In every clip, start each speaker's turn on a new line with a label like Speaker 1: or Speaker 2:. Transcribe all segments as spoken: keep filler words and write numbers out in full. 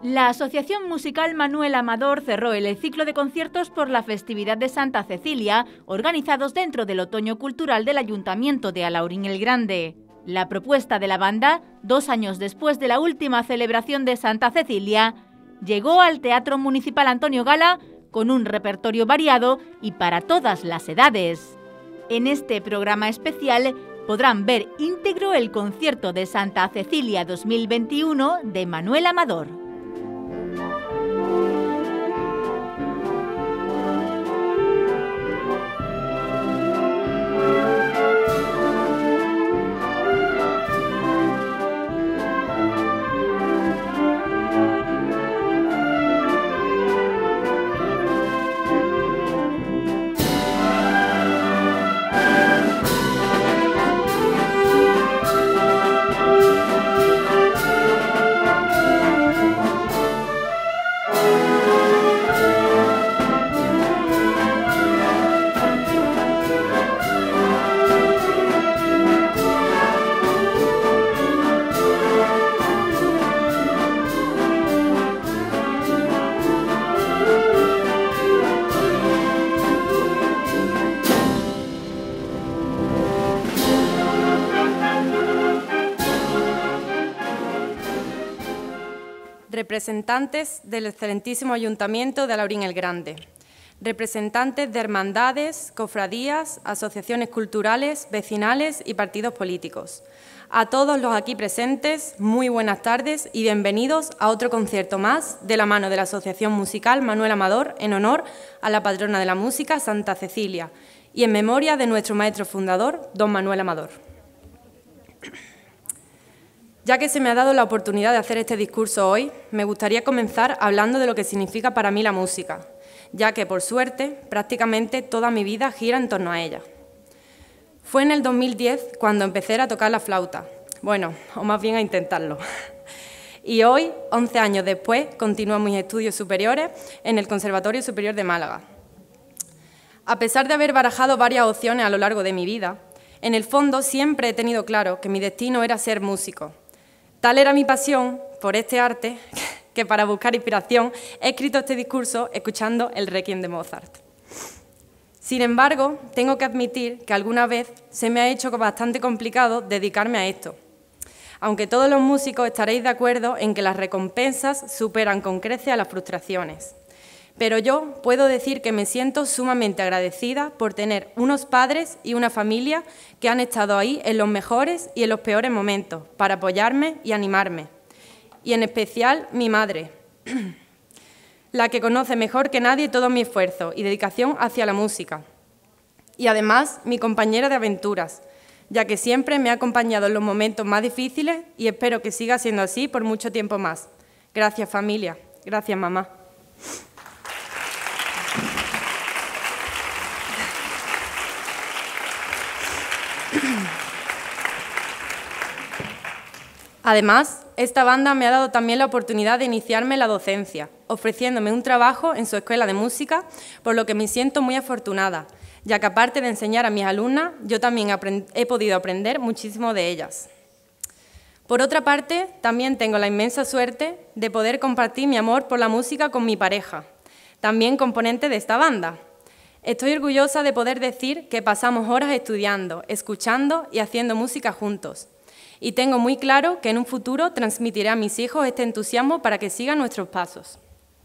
Speaker 1: La Asociación Musical Manuel Amador cerró el ciclo de conciertos por la festividad de Santa Cecilia, organizados dentro del Otoño Cultural del Ayuntamiento de Alhaurín el Grande. La propuesta de la banda, dos años después de la última celebración de Santa Cecilia, llegó al Teatro Municipal Antonio Gala con un repertorio variado y para todas las edades. En este programa especial podrán ver íntegro el concierto de Santa Cecilia dos mil veintiuno de Manuel Amador.
Speaker 2: Representantes del excelentísimo Ayuntamiento de Alhaurín el Grande, representantes de hermandades, cofradías, asociaciones culturales, vecinales y partidos políticos. A todos los aquí presentes, muy buenas tardes y bienvenidos a otro concierto más de la mano de la Asociación Musical Manuel Amador en honor a la patrona de la música, Santa Cecilia, y en memoria de nuestro maestro fundador, don Manuel Amador. Ya que se me ha dado la oportunidad de hacer este discurso hoy, me gustaría comenzar hablando de lo que significa para mí la música, ya que, por suerte, prácticamente toda mi vida gira en torno a ella. Fue en el dos mil diez cuando empecé a tocar la flauta, bueno, o más bien a intentarlo. Y hoy, once años después, continúo mis estudios superiores en el Conservatorio Superior de Málaga. A pesar de haber barajado varias opciones a lo largo de mi vida, en el fondo siempre he tenido claro que mi destino era ser músico. Tal era mi pasión por este arte que para buscar inspiración he escrito este discurso escuchando el Requiem de Mozart. Sin embargo, tengo que admitir que alguna vez se me ha hecho bastante complicado dedicarme a esto, aunque todos los músicos estaréis de acuerdo en que las recompensas superan con creces a las frustraciones. Pero yo puedo decir que me siento sumamente agradecida por tener unos padres y una familia que han estado ahí en los mejores y en los peores momentos para apoyarme y animarme. Y en especial mi madre, la que conoce mejor que nadie todo mi esfuerzo y dedicación hacia la música. Y además mi compañera de aventuras, ya que siempre me ha acompañado en los momentos más difíciles y espero que siga siendo así por mucho tiempo más. Gracias, familia. Gracias, mamá. Además, esta banda me ha dado también la oportunidad de iniciarme en la docencia, ofreciéndome un trabajo en su escuela de música, por lo que me siento muy afortunada, ya que aparte de enseñar a mis alumnas, yo también he podido aprender muchísimo de ellas. Por otra parte, también tengo la inmensa suerte de poder compartir mi amor por la música con mi pareja, también componente de esta banda. Estoy orgullosa de poder decir que pasamos horas estudiando, escuchando y haciendo música juntos. Y tengo muy claro que en un futuro transmitiré a mis hijos este entusiasmo para que sigan nuestros pasos.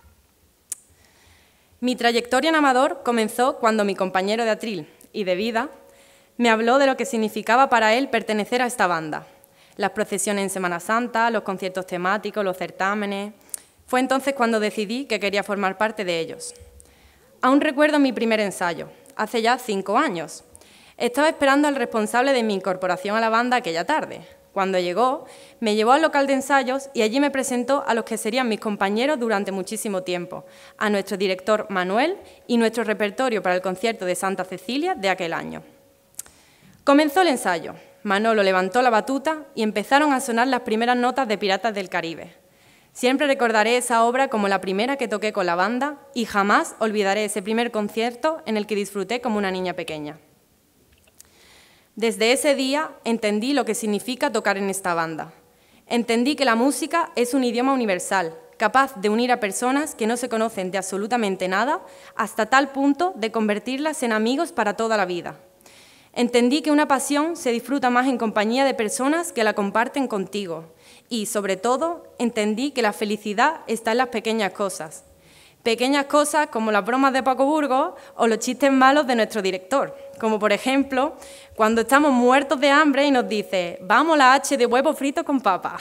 Speaker 2: Mi trayectoria en Amador comenzó cuando mi compañero de atril y de vida me habló de lo que significaba para él pertenecer a esta banda. Las procesiones en Semana Santa, los conciertos temáticos, los certámenes. Fue entonces cuando decidí que quería formar parte de ellos. Aún recuerdo mi primer ensayo, hace ya cinco años. Estaba esperando al responsable de mi incorporación a la banda aquella tarde. Cuando llegó, me llevó al local de ensayos y allí me presentó a los que serían mis compañeros durante muchísimo tiempo, a nuestro director Manuel y nuestro repertorio para el concierto de Santa Cecilia de aquel año. Comenzó el ensayo, Manolo levantó la batuta y empezaron a sonar las primeras notas de Piratas del Caribe. Siempre recordaré esa obra como la primera que toqué con la banda y jamás olvidaré ese primer concierto en el que disfruté como una niña pequeña. Desde ese día entendí lo que significa tocar en esta banda. Entendí que la música es un idioma universal, capaz de unir a personas que no se conocen de absolutamente nada hasta tal punto de convertirlas en amigos para toda la vida. Entendí que una pasión se disfruta más en compañía de personas que la comparten contigo y, sobre todo, entendí que la felicidad está en las pequeñas cosas. Pequeñas cosas como las bromas de Paco Burgos o los chistes malos de nuestro director, como por ejemplo, cuando estamos muertos de hambre y nos dice «vamos la H de huevo frito con papa».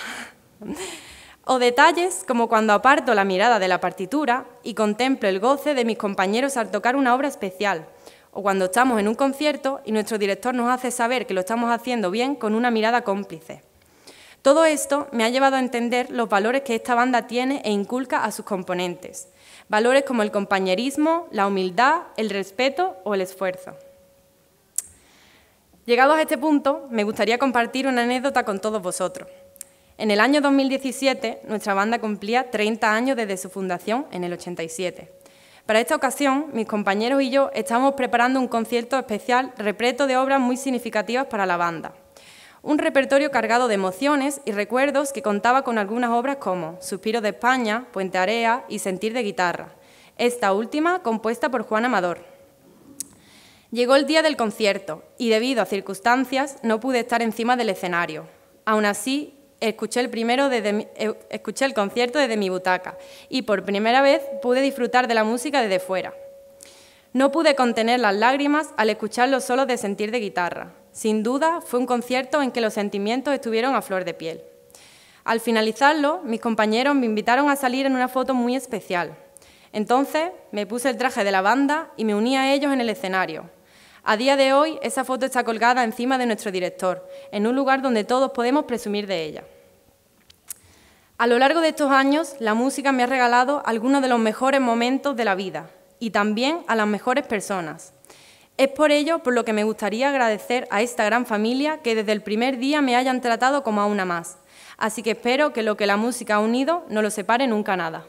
Speaker 2: O detalles como cuando aparto la mirada de la partitura y contemplo el goce de mis compañeros al tocar una obra especial, o cuando estamos en un concierto y nuestro director nos hace saber que lo estamos haciendo bien con una mirada cómplice. Todo esto me ha llevado a entender los valores que esta banda tiene e inculca a sus componentes. Valores como el compañerismo, la humildad, el respeto o el esfuerzo. Llegados a este punto, me gustaría compartir una anécdota con todos vosotros. En el año dos mil diecisiete, nuestra banda cumplía treinta años desde su fundación en el ochenta y siete. Para esta ocasión, mis compañeros y yo estamos preparando un concierto especial repleto de obras muy significativas para la banda. Un repertorio cargado de emociones y recuerdos que contaba con algunas obras como Suspiros de España, Puente Area y Sentir de guitarra, esta última compuesta por Juan Amador. Llegó el día del concierto y debido a circunstancias no pude estar encima del escenario. Aún así, escuché el, primero desde mi, escuché el concierto desde mi butaca y por primera vez pude disfrutar de la música desde fuera. No pude contener las lágrimas al escuchar los solos de Sentir de guitarra. Sin duda, fue un concierto en que los sentimientos estuvieron a flor de piel. Al finalizarlo, mis compañeros me invitaron a salir en una foto muy especial. Entonces, me puse el traje de la banda y me uní a ellos en el escenario. A día de hoy, esa foto está colgada encima de nuestro director, en un lugar donde todos podemos presumir de ella. A lo largo de estos años, la música me ha regalado algunos de los mejores momentos de la vida y también a las mejores personas. Es por ello por lo que me gustaría agradecer a esta gran familia que desde el primer día me hayan tratado como a una más. Así que espero que lo que la música ha unido no lo separe nunca nada.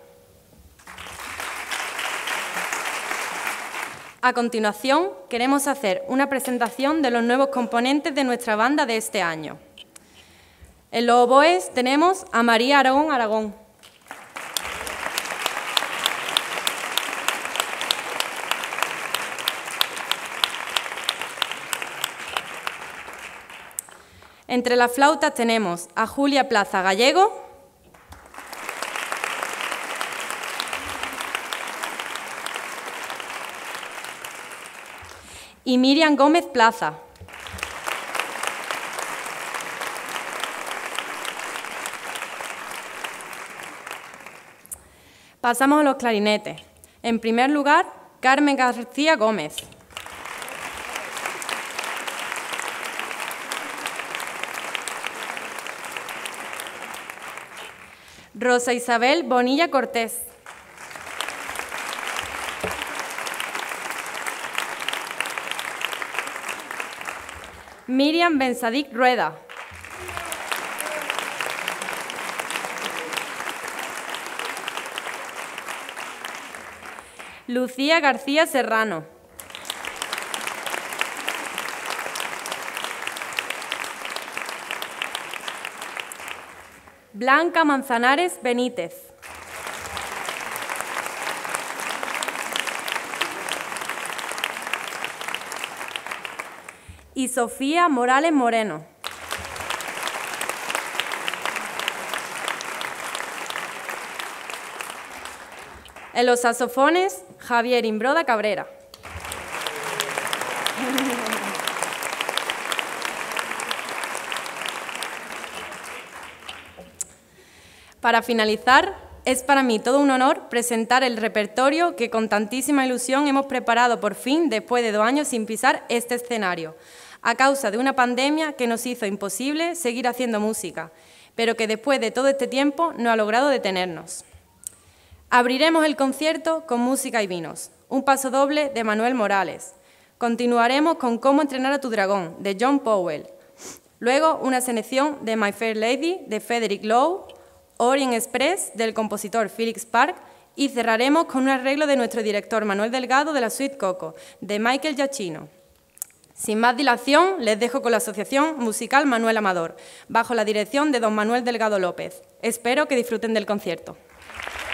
Speaker 2: A continuación, queremos hacer una presentación de los nuevos componentes de nuestra banda de este año. En los oboes tenemos a María Aragón Aragón. Entre las flautas tenemos a Julia Plaza Gallego, y Miriam Gómez Plaza. Pasamos a los clarinetes. En primer lugar, Carmen García Gómez. Rosa Isabel Bonilla Cortés. Miriam Bensadik Rueda. Lucía García Serrano. Blanca Manzanares Benítez. Y Sofía Morales Moreno. En los saxofones, Javier Imbroda Cabrera. Para finalizar, es para mí todo un honor presentar el repertorio que con tantísima ilusión hemos preparado por fin después de dos años sin pisar este escenario, a causa de una pandemia que nos hizo imposible seguir haciendo música, pero que después de todo este tiempo no ha logrado detenernos. Abriremos el concierto con Música y Vinos, un paso doble de Manuel Morales. Continuaremos con Cómo entrenar a tu dragón, de John Powell. Luego, una selección de My Fair Lady, de Frederick Lowe, Orient Express, del compositor Felix Park, y cerraremos con un arreglo de nuestro director Manuel Delgado de la Suite Coco, de Michael Giacchino. Sin más dilación, les dejo con la Asociación Musical Manuel Amador, bajo la dirección de don Manuel Delgado López. Espero que disfruten del concierto.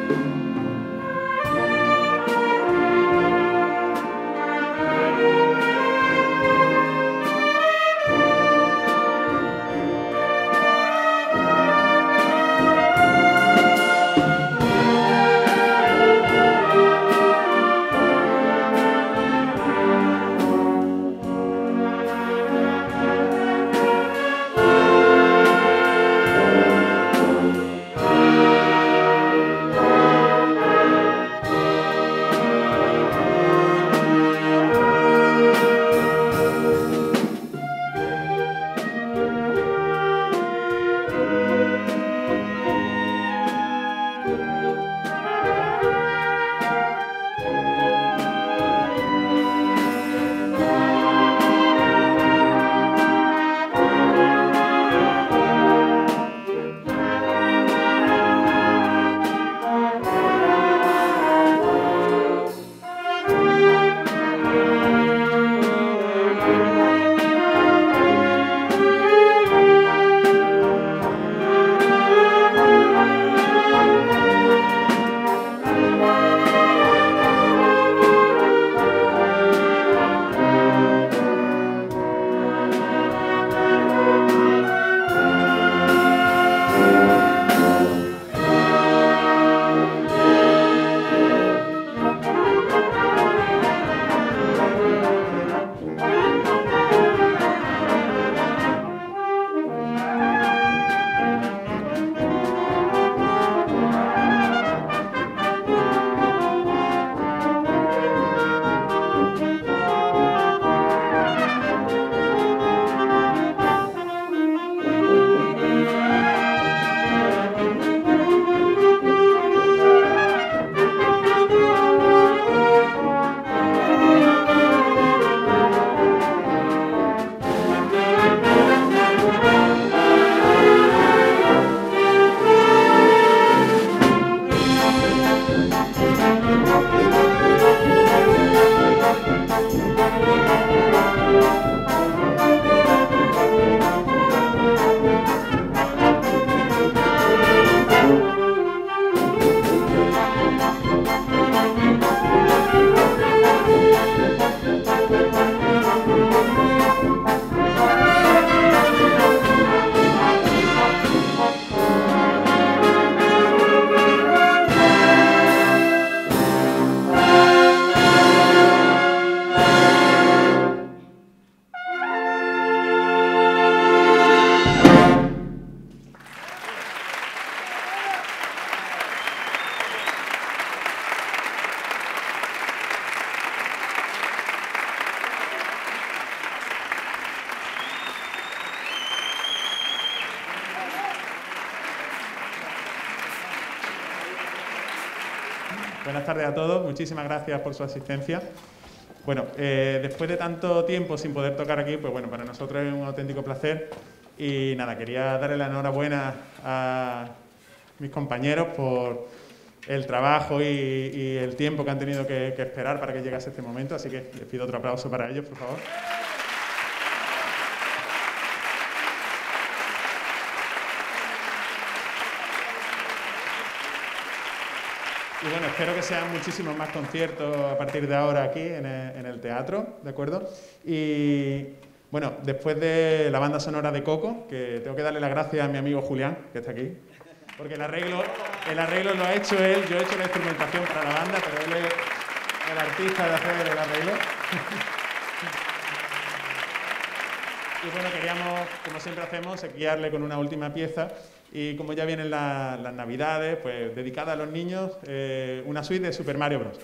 Speaker 3: Buenas tardes a todos, muchísimas gracias por su asistencia. Bueno, eh, después de tanto tiempo sin poder tocar aquí, pues bueno, para nosotros es un auténtico placer. Y nada, quería darle la enhorabuena a mis compañeros por el trabajo y, y el tiempo que han tenido que, que esperar para que llegase este momento, así que les pido otro aplauso para ellos, por favor. Y bueno, espero que sean muchísimos más conciertos a partir de ahora aquí en el, en el teatro, ¿de acuerdo? Y bueno, después de la banda sonora de Coco, que tengo que darle las gracias a mi amigo Julián, que está aquí, porque el arreglo, el arreglo lo ha hecho él, yo he hecho la instrumentación para la banda, pero él es el artista de hacer el arreglo. Y bueno, queríamos, como siempre hacemos, guiarle con una última pieza. Y como ya vienen la, las Navidades, pues dedicada a los niños, eh, una suite de Super Mario Bros.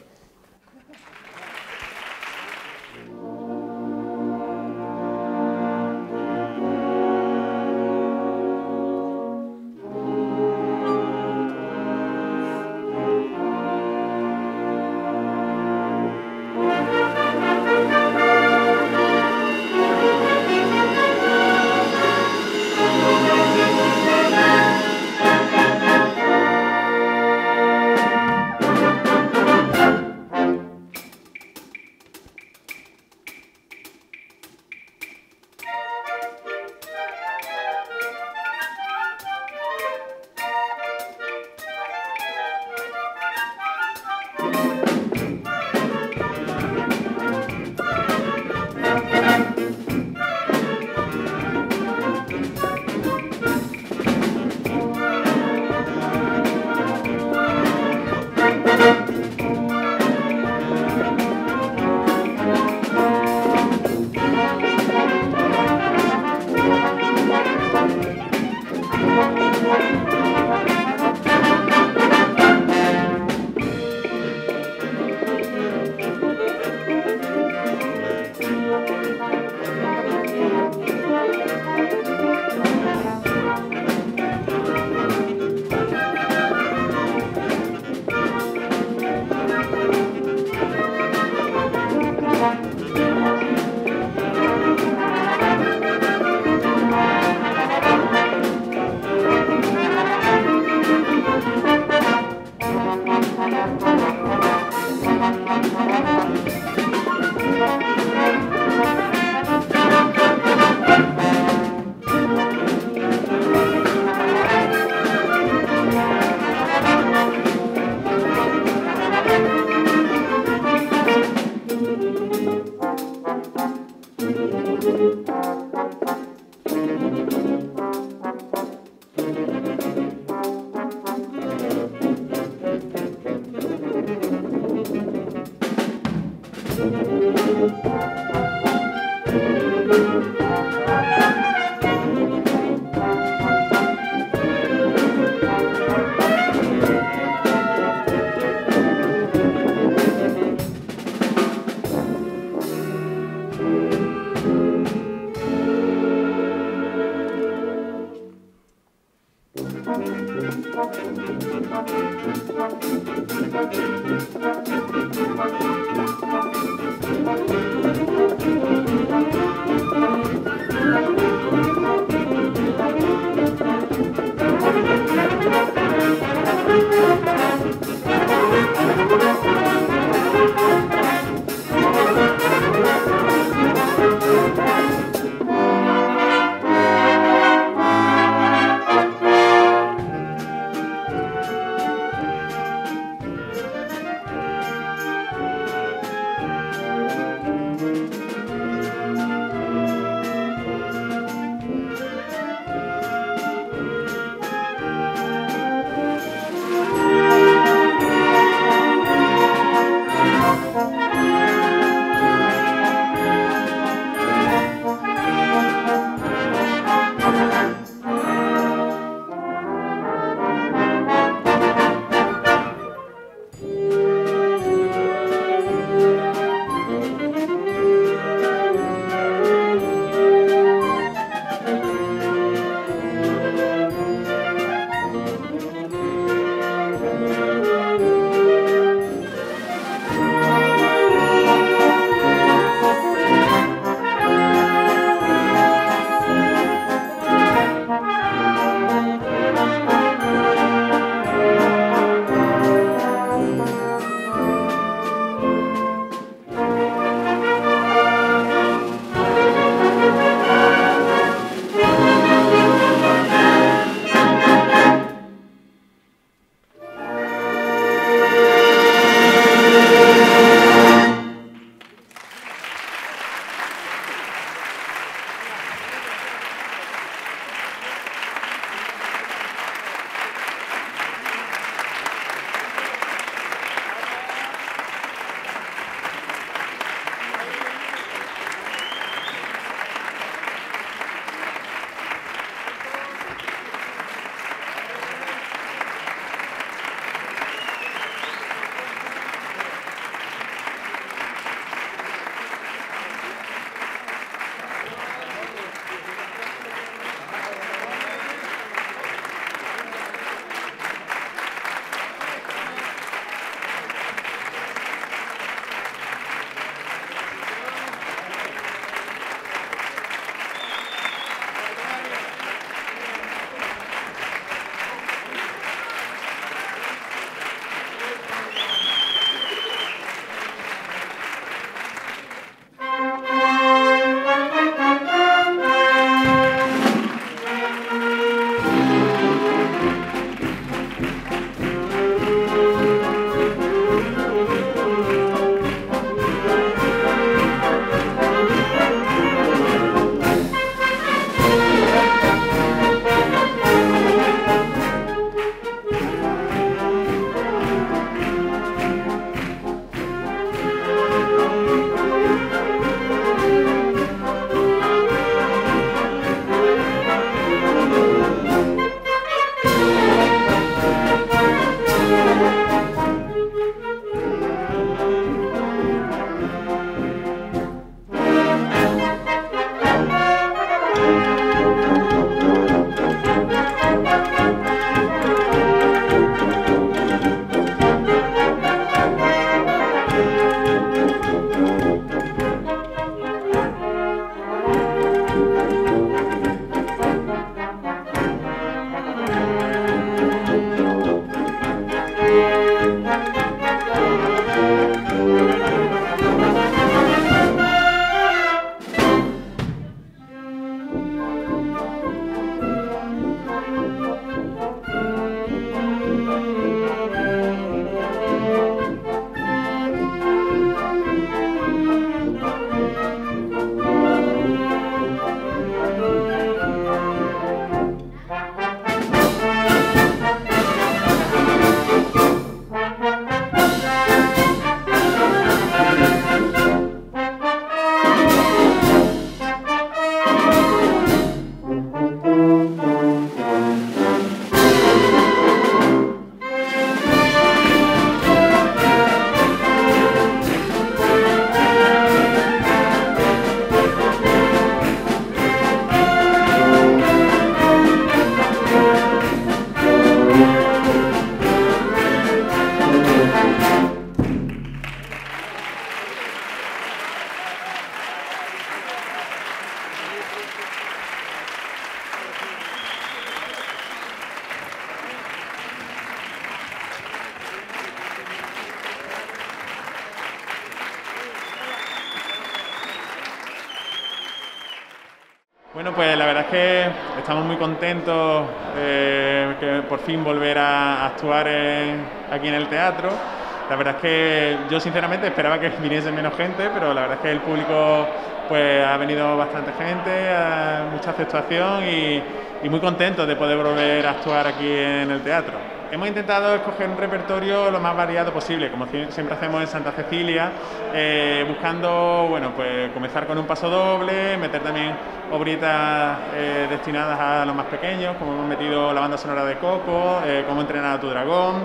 Speaker 3: Bueno, pues la verdad es que estamos muy contentos eh, que por fin volver a actuar en, aquí en el teatro. La verdad es que yo sinceramente esperaba que viniese menos gente, pero la verdad es que el público pues ha venido bastante gente, mucha aceptación y, y muy contentos de poder volver a actuar aquí en el teatro. Hemos intentado escoger un repertorio lo más variado posible, como siempre hacemos en Santa Cecilia, eh, buscando, bueno, pues comenzar con un paso doble, meter también obritas eh, destinadas a los más pequeños, como hemos metido la banda sonora de Coco, eh, Cómo entrenar a tu dragón,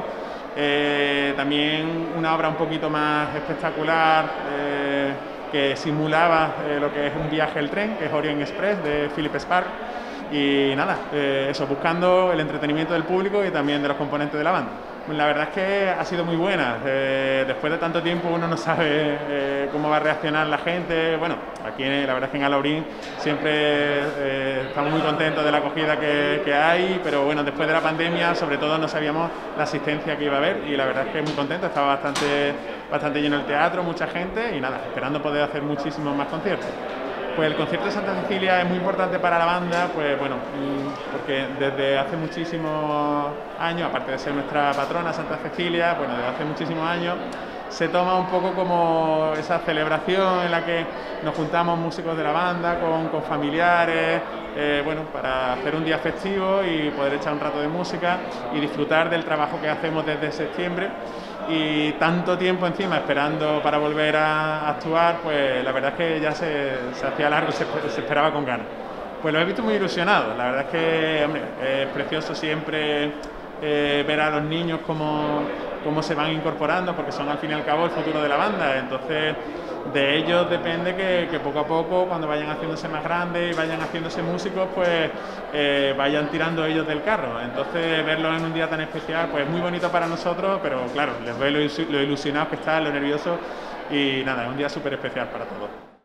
Speaker 3: eh, también una obra un poquito más espectacular eh, que simulaba eh, lo que es un viaje en tren, que es Orient Express de Philip Spark. Y nada, eh, eso, buscando el entretenimiento del público y también de los componentes de la banda. La verdad es que ha sido muy buena. Eh, después de tanto tiempo uno no sabe eh, cómo va a reaccionar la gente. Bueno, aquí la verdad es que en Alhaurín siempre eh, estamos muy contentos de la acogida que, que hay, pero bueno, después de la pandemia sobre todo no sabíamos la asistencia que iba a haber y la verdad es que muy contento, estaba bastante, bastante lleno el teatro, mucha gente y nada, esperando poder hacer muchísimos más conciertos. Pues el concierto de Santa Cecilia es muy importante para la banda, pues bueno, porque desde hace muchísimos años, aparte de ser nuestra patrona Santa Cecilia, bueno, desde hace muchísimos años se toma un poco como esa celebración en la que nos juntamos músicos de la banda con, con familiares, eh, bueno, para hacer un día festivo y poder echar un rato de música y disfrutar del trabajo que hacemos desde septiembre. Y tanto tiempo encima esperando para volver a actuar, pues la verdad es que ya se, se hacía largo, se, se esperaba con ganas. Pues lo he visto muy ilusionado, la verdad es que, hombre, es precioso siempre eh, ver a los niños cómo, cómo se van incorporando, porque son al fin y al cabo el futuro de la banda, entonces de ellos depende que, que poco a poco, cuando vayan haciéndose más grandes y vayan haciéndose músicos, pues eh, vayan tirando ellos del carro. Entonces verlos en un día tan especial, pues es muy bonito para nosotros, pero claro, les ve lo, lo ilusionados que están, lo nerviosos y nada, es un día súper especial para todos.